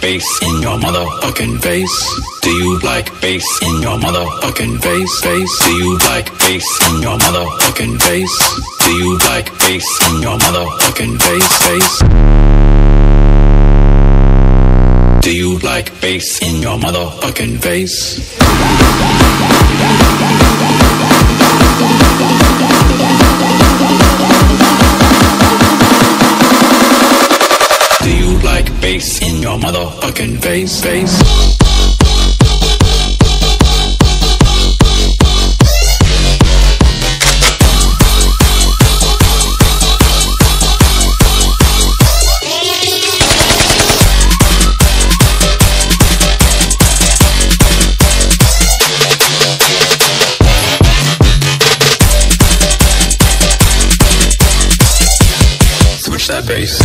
bass in your motherfucking face? Do you like bass in your motherfucking face? Do you like bass in your motherfucking face? Do you like bass in your motherfucking face? Do you like bass in your motherfucking face? Do you like bass in your motherfucking face? Switch that bass.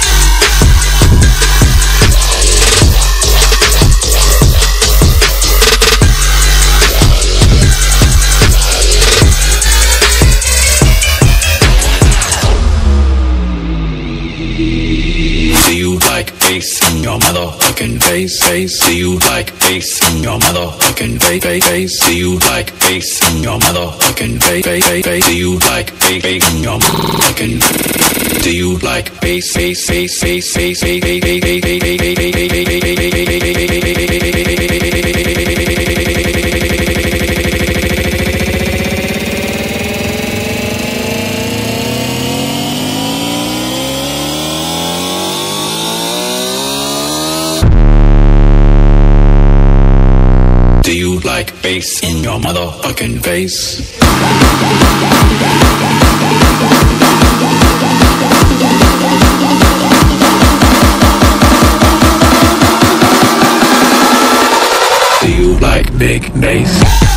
Do you like bass in your motherfucking face? Do you like bass in your motherfucking face? Do you like bass in your motherfucking face? Do you like bass in your motherfucking? Do you like bass? Do you like bass in your motherfucking face? Do you like big bass?